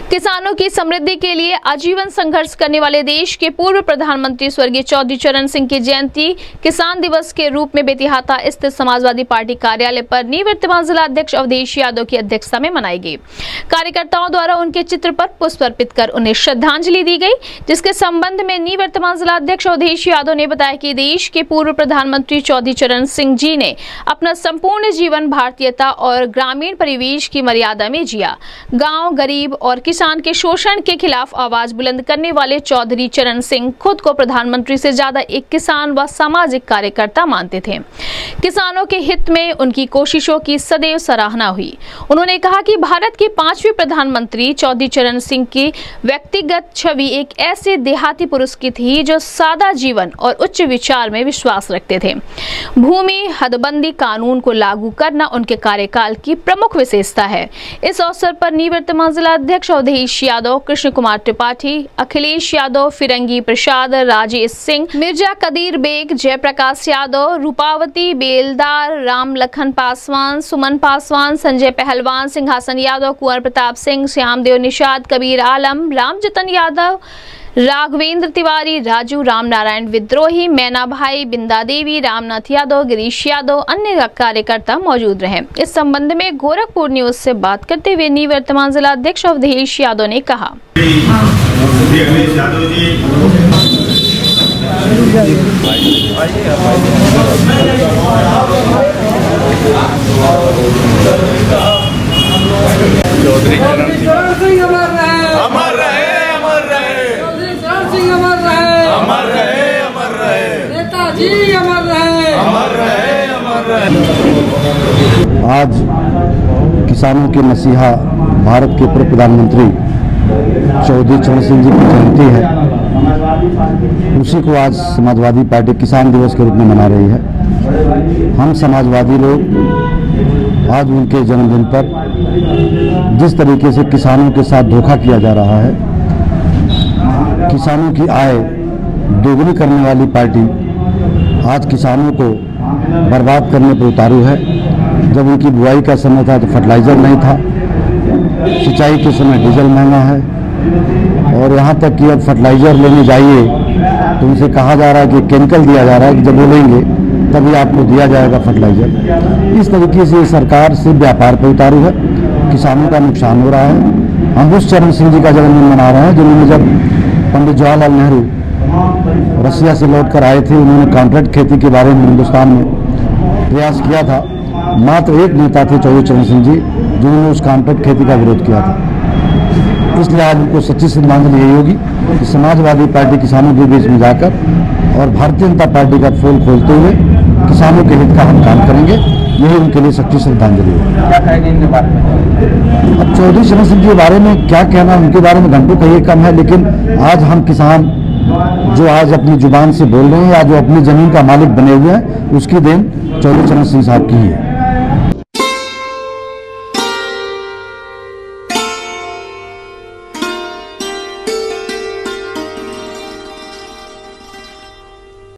किसानों की समृद्धि के लिए आजीवन संघर्ष करने वाले देश के पूर्व प्रधानमंत्री स्वर्गीय चौधरी चरण सिंह की जयंती किसान दिवस के रूप में बेतिहाता स्थित समाजवादी पार्टी कार्यालय पर निवर्तमान जिला अध्यक्ष अवधेश यादव की अध्यक्षता में मनाई गई। कार्यकर्ताओं द्वारा उनके चित्र पर पुष्प अर्पित कर उन्हें श्रद्धांजलि दी गई, जिसके संबंध में निवर्तमान जिला अध्यक्ष अवधेश यादव ने बताया कि देश के पूर्व प्रधानमंत्री चौधरी चरण सिंह जी ने अपना संपूर्ण जीवन भारतीयता और ग्रामीण परिवेश की मर्यादा में जिया। गाँव, गरीब और किसान के शोषण के खिलाफ आवाज बुलंद करने वाले चौधरी चरण सिंह खुद को प्रधानमंत्री से ज्यादा एक किसान व सामाजिक कार्यकर्ता मानते थे। किसानों के हित में उनकी कोशिशों की सदैव सराहना हुई। उन्होंने कहा कि भारत के 5वें प्रधानमंत्री चौधरी चरण सिंह की व्यक्तिगत छवि एक ऐसे देहाती पुरुष की थी जो सादा जीवन और उच्च विचार में विश्वास रखते थे। भूमि हदबंदी कानून को लागू करना उनके कार्यकाल की प्रमुख विशेषता है। इस अवसर पर निवर्तमान जिला अध्यक्ष अवधेश यादव, कृष्ण कुमार त्रिपाठी, अखिलेश यादव, फिरंगी प्रसाद, राजेश सिंह, मिर्जा कदीर बेग, जयप्रकाश यादव, रूपावती बेलदार, राम लखन पासवान, सुमन पासवान, संजय पहलवान, सिंहासन यादव, कुंवर प्रताप सिंह, श्यामदेव निषाद, कबीर आलम, रामजतन यादव, राघवेंद्र तिवारी, राजू, राम नारायण विद्रोही, मैना भाई, बिंदा देवी, रामनाथ यादव, गिरीश यादव, अन्य कार्यकर्ता मौजूद रहे। इस संबंध में गोरखपुर न्यूज से बात करते हुए निवर्तमान जिला अध्यक्ष अवधेश यादव ने कहा, आज किसानों के मसीहा भारत के पूर्व प्रधानमंत्री चौधरी चरण सिंह जी की जयंती है। उसी को आज समाजवादी पार्टी किसान दिवस के रूप में मना रही है। हम समाजवादी लोग आज उनके जन्मदिन पर जिस तरीके से किसानों के साथ धोखा किया जा रहा है, किसानों की आय दोगुनी करने वाली पार्टी आज किसानों को बर्बाद करने पर उतारू है। जब उनकी बुआई का समय था तो फर्टिलाइज़र नहीं था, सिंचाई के समय डीजल महंगा है, और यहाँ तक कि अब फर्टिलाइज़र लेने जाइए तो उनसे कहा जा रहा है कि केमिकल दिया जा रहा है कि जब वो लेंगे तभी आपको दिया जाएगा फर्टिलाइज़र। इस तरीके से सरकार से व्यापार पर उतारू है, किसानों का नुकसान हो रहा है। हम उस चरण सिंह जी का जन्मदिन मना रहे हैं जिन्होंने जब पंडित जवाहरलाल नेहरू रसिया से लौटकर आए थे, उन्होंने कॉन्ट्रैक्ट खेती के बारे में हिंदुस्तान में प्रयास किया था। मात्र एक नेता थे चौधरी चरण सिंह जी जिन्होंने उस कॉन्ट्रैक्ट खेती का विरोध किया था। इसलिए आज उनको सच्ची श्रद्धांजलि यही होगी कि समाजवादी पार्टी किसानों के बीच में जाकर और भारतीय जनता पार्टी का पोल खोलते हुए किसानों के हित का हम काम करेंगे। यही उनके लिए सच्ची श्रद्धांजलि होगी। अब चौधरी चरण सिंह जी के बारे में क्या कहना, उनके बारे में घंटों कहिए कम है, लेकिन आज हम किसान जो आज अपनी जुबान से बोल रहे हैं या जो अपनी जमीन का मालिक बने हुए हैं, उसकी देन चौधरी चरण सिंह साहब की ही है।